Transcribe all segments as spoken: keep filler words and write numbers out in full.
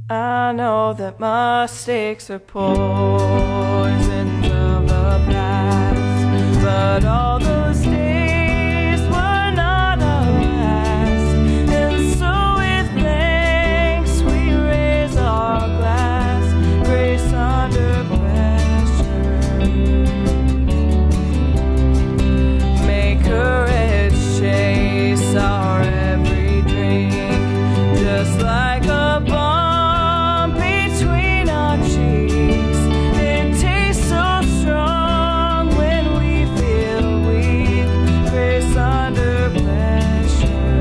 I know that mistakes are poisons of the past, but all those days were not our last. And so with thanks we raise our glass, grace under pressure. May courage chase our every drink, just like a bomb between our cheeks. It tastes so strong when we feel weak, grace under pressure.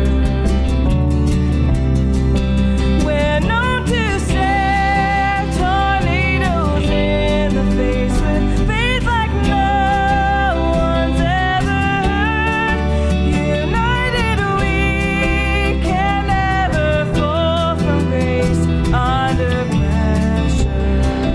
We're known to stare tornadoes in the face with faith like no one's ever heard. United we can never fall from grace under pressure.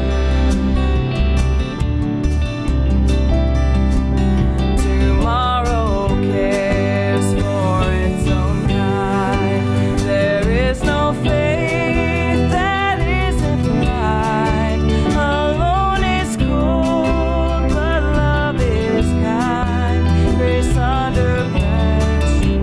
Tomorrow cares for its own kind. There is no faith that isn't blind. Alone is cold, but love is kind. Grace under pressure.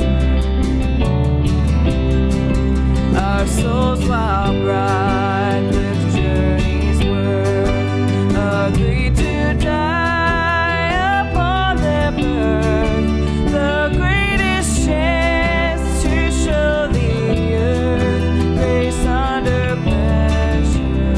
Our souls, while bright with journeys worth, agreed to die upon their birth. The greatest chance to show the earth, grace under pressure.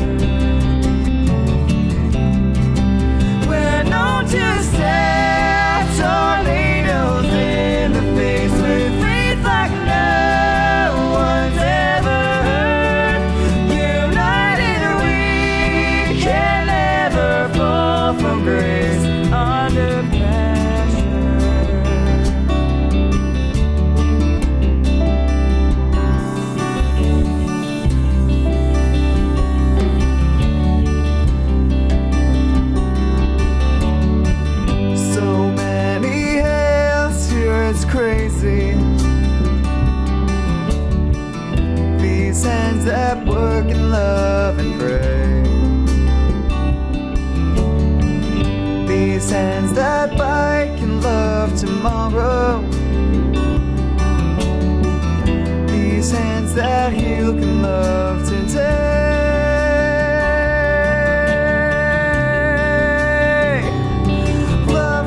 We're known to stare tornadoes in the face with faith like no one's ever heard. United we can never fall from grace under pressure. So many hands here, it's crazy. These hands that work in love and pray. These hands that bite can love tomorrow. These hands that heal can love today. Love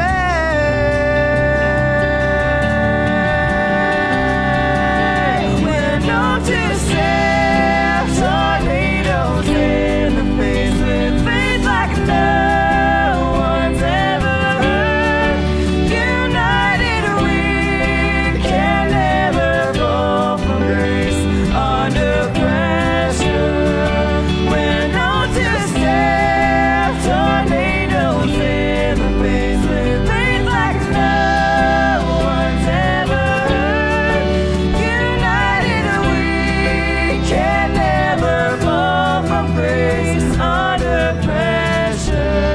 today. We're known to stare tornadoes in the face with faith like no one's ever heard. United we can never fall from grace under pressure. We're known to stare tornadoes in the face with faith like no one's ever heard. United we can never fall from grace under pressure.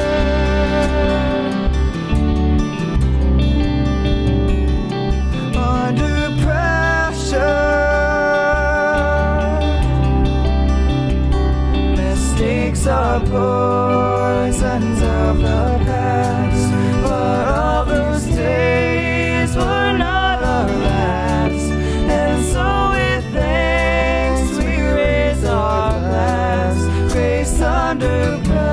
Under pressure. Mistakes are poisons of the past, but all those days were not our last. And so with thanks we raise our glass, grace under pressure.